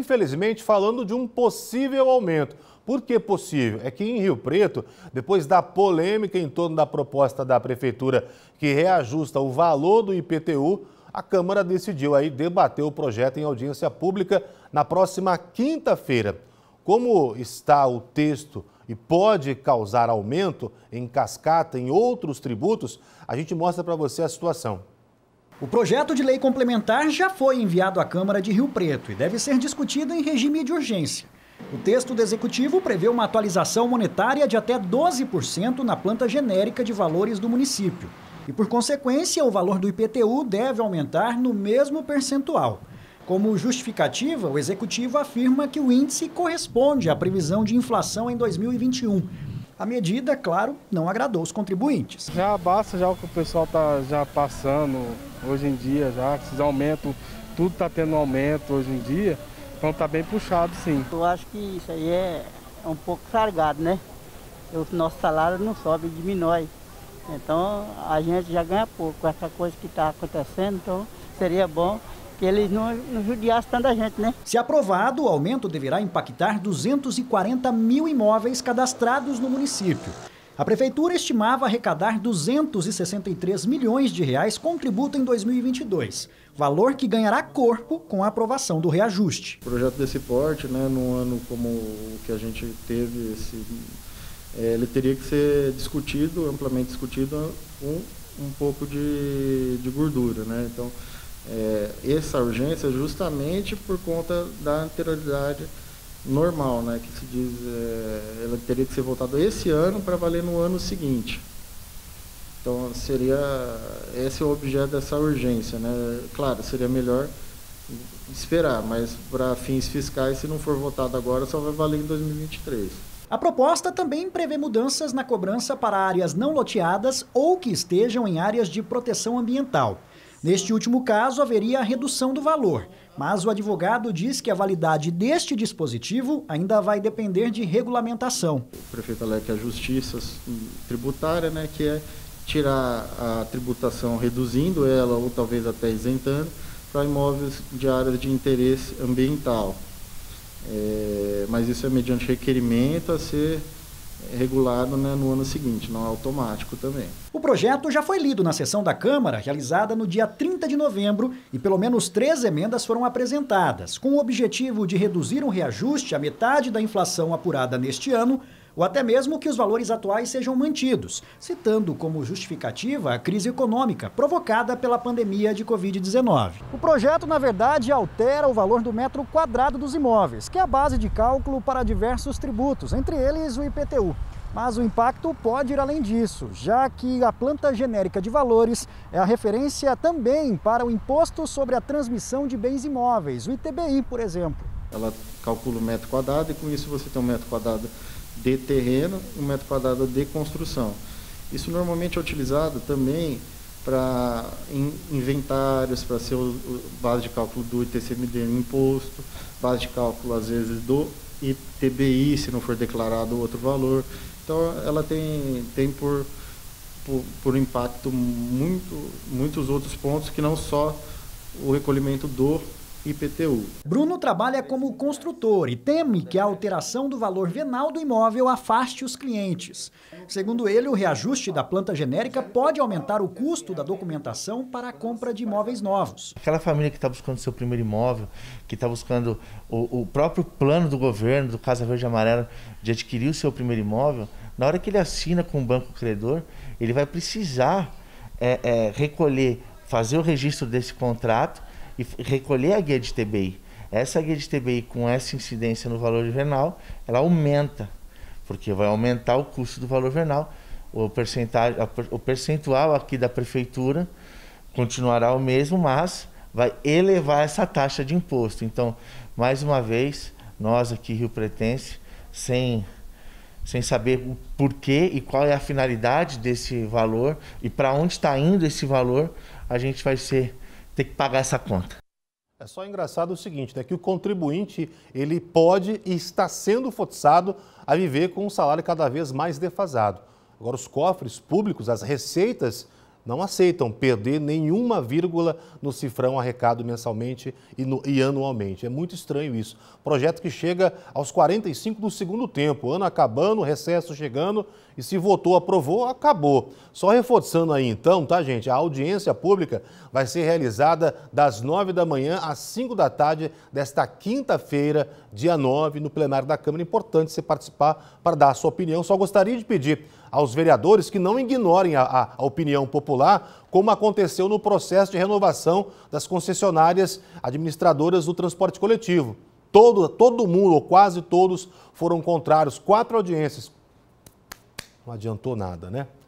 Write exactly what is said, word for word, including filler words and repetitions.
infelizmente, falando de um possível aumento. Por que possível? É que em Rio Preto, depois da polêmica em torno da proposta da Prefeitura que reajusta o valor do I P T U, a Câmara decidiu aí debater o projeto em audiência pública na próxima quinta-feira. Como está o texto e pode causar aumento em cascata em outros tributos, a gente mostra para você a situação. O projeto de lei complementar já foi enviado à Câmara de Rio Preto e deve ser discutido em regime de urgência. O texto do Executivo prevê uma atualização monetária de até doze por cento na planta genérica de valores do município. E, por consequência, o valor do I P T U deve aumentar no mesmo percentual. Como justificativa, o Executivo afirma que o índice corresponde à previsão de inflação em dois mil e vinte e um. A medida, claro, não agradou os contribuintes. Já basta já o que o pessoal está já passando hoje em dia, já esses aumentos, tudo está tendo aumento hoje em dia, então está bem puxado, sim. Eu acho que isso aí é um pouco cargado, né? O nosso salário não sobe, diminui. Então a gente já ganha pouco com essa coisa que está acontecendo, então seria bom que eles não, não judiassem tanta gente, né? Se aprovado, o aumento deverá impactar duzentos e quarenta mil imóveis cadastrados no município. A Prefeitura estimava arrecadar duzentos e sessenta e três milhões de reais com tributo em dois mil e vinte e dois, valor que ganhará corpo com a aprovação do reajuste. O projeto desse porte, né, num ano como o que a gente teve, esse, é, ele teria que ser discutido, amplamente discutido, com um pouco de, de gordura, né? Então, É, essa urgência é justamente por conta da anterioridade normal, né, que se diz, é, ela teria que ser votada esse ano para valer no ano seguinte. Então seria, esse é o objeto dessa urgência, né? Claro, seria melhor esperar, mas para fins fiscais, se não for votado agora, só vai valer em dois mil e vinte e três. A proposta também prevê mudanças na cobrança para áreas não loteadas ou que estejam em áreas de proteção ambiental. Neste último caso, haveria a redução do valor, mas o advogado diz que a validade deste dispositivo ainda vai depender de regulamentação. O prefeito alega a justiça tributária, né, que é tirar a tributação reduzindo ela ou talvez até isentando para imóveis de áreas de interesse ambiental. É, mas isso é mediante requerimento a ser regulado, né, no ano seguinte, não é automático também. O projeto já foi lido na sessão da Câmara, realizada no dia trinta de novembro, e pelo menos três emendas foram apresentadas, com o objetivo de reduzir um reajuste à metade da inflação apurada neste ano, ou até mesmo que os valores atuais sejam mantidos, citando como justificativa a crise econômica provocada pela pandemia de covid dezenove. O projeto, na verdade, altera o valor do metro quadrado dos imóveis, que é a base de cálculo para diversos tributos, entre eles o I P T U. Mas o impacto pode ir além disso, já que a planta genérica de valores é a referência também para o Imposto sobre a Transmissão de Bens Imóveis, o I T B I, por exemplo. Ela calcula o metro quadrado e com isso você tem um metro quadrado de terreno, um metro quadrado de construção. Isso normalmente é utilizado também para inventários, para ser o, o base de cálculo do I T C M D no imposto, base de cálculo às vezes do I T B I, se não for declarado outro valor. Então ela tem, tem por, por, por impacto muito, muitos outros pontos que não só o recolhimento do I P T U. Bruno trabalha como construtor e teme que a alteração do valor venal do imóvel afaste os clientes. Segundo ele, o reajuste da planta genérica pode aumentar o custo da documentação para a compra de imóveis novos. Aquela família que está buscando seu primeiro imóvel, que está buscando o, o próprio plano do governo, do Casa Verde e Amarela, de adquirir o seu primeiro imóvel, na hora que ele assina com o banco credor, ele vai precisar é, é, recolher, fazer o registro desse contrato e recolher a guia de T B I. Essa guia de T B I, com essa incidência no valor venal, ela aumenta, porque vai aumentar o custo do valor venal. O percentual, o percentual aqui da prefeitura continuará o mesmo, mas vai elevar essa taxa de imposto. Então, mais uma vez, nós aqui rio-pretense, sem, sem saber o porquê e qual é a finalidade desse valor e para onde está indo esse valor, a gente vai ser ter que pagar essa conta. É só engraçado o seguinte, né, que o contribuinte ele pode e está sendo forçado a viver com um salário cada vez mais defasado. Agora, os cofres públicos, as receitas não aceitam perder nenhuma vírgula no cifrão arrecado mensalmente e, no, e anualmente. É muito estranho isso. Projeto que chega aos quarenta e cinco do segundo tempo, ano acabando, recesso chegando, e se votou, aprovou, acabou. Só reforçando aí então, tá, gente? A audiência pública vai ser realizada das nove da manhã às cinco da tarde desta quinta-feira, dia nove, no plenário da Câmara. Importante você participar para dar a sua opinião. Só gostaria de pedir aos vereadores que não ignorem a, a, a opinião popular, como aconteceu no processo de renovação das concessionárias administradoras do transporte coletivo. Todo, todo mundo, ou quase todos, foram contrários. Quatro audiências. Não adiantou nada, né?